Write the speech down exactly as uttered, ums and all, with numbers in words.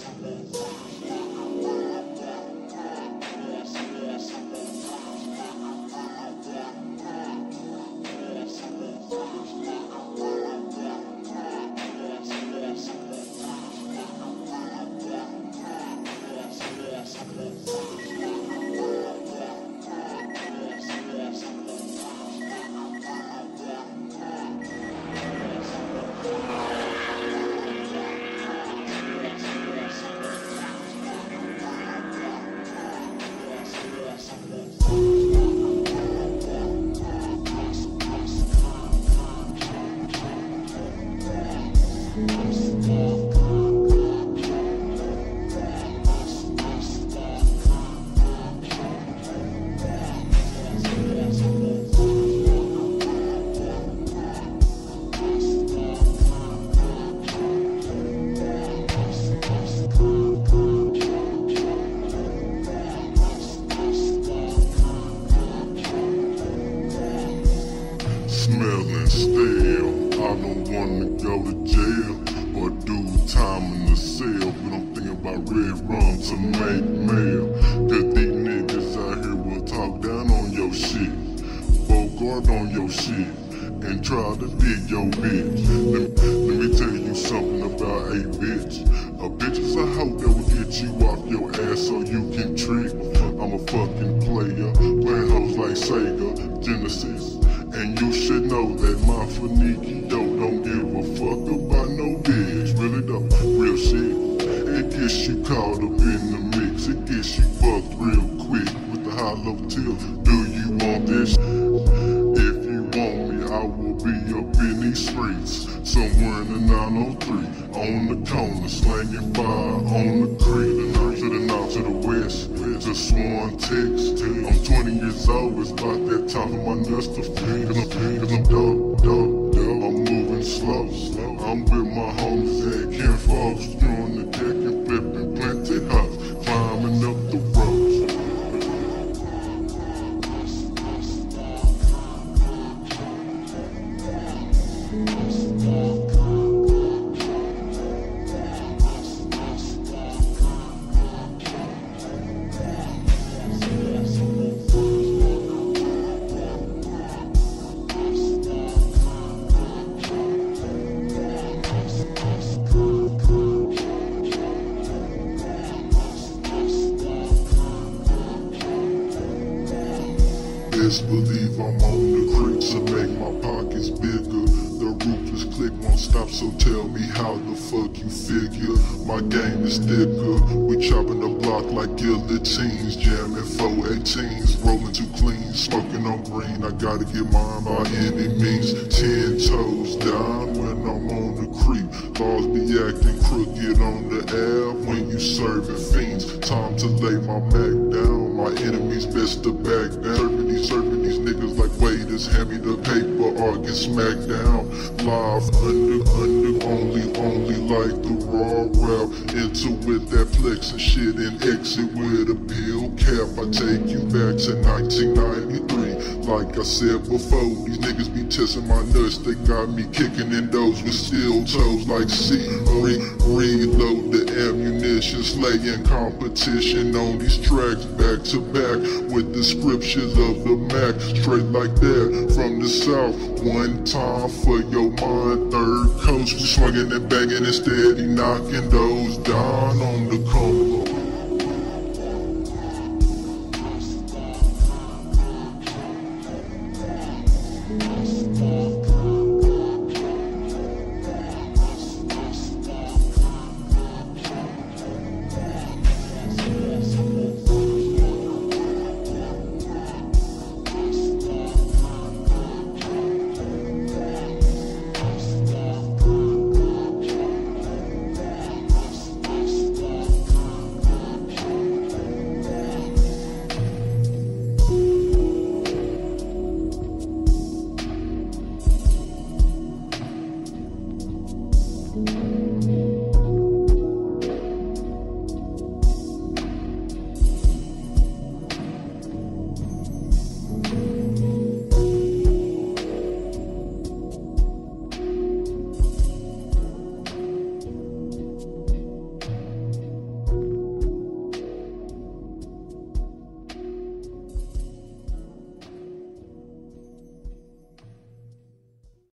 Smelling stale, I don't wanna go to jail or do time in the cell. We don't think about red rum to make mail. Cause these niggas out here will talk down on your shit, bogart on your shit, and try to dig your bitch. Let, let me tell you something about a bitch. A bitch is a hoe that will get you off your ass so you can trick. I'm a fucking player, playing hoes like Sega, Genesis. And you should know that my finiki dope don't give a fuck about no bitch. Really though, real shit. It gets you caught up in the mix. It gets you fucked real quick with the hollow tip. Do you want this? If you want me, I will be up in these streets, somewhere in the nine oh three, on the corner, slanging fire on the creek. To the north, to the west, to Swan, Texas. I'm twenty years old, it's about that time for my nuts to feel. Cause I'm, cause I'm dope, dope, dope, I'm moving slow. I'm with my homies at Ken Folks, on the deck and flipping plenty hops, climbing up the ropes. Best believe I'm on the creek to make my pockets bigger. The ruthless click won't stop, so tell me how the fuck you figure. My game is thicker, we chopping the block like guillotines, jamming four eighteens, rolling too clean, smoking on green. I gotta get mine by any means. Ten toes down when I'm on the creek. Laws be acting crooked on the air when you serving fiends. Time to lay my back down, my enemies best to back down. Serving these, serving these niggas like waiters, hand me the paper or get smacked down. Live under, under, only, only like the raw rap. Into with that flex and shit and exit with a pill cap. I take you back to nineteen ninety-three. Like I said before, these niggas be testing my nuts. They got me kicking in those with steel toes like C. Re reload the ammunition, slaying competition on these tracks back to back with the scriptures of the Mac. Straight like that from the south. One time for your mind, third coast. We swinging and banging and steady knocking those down on the corner.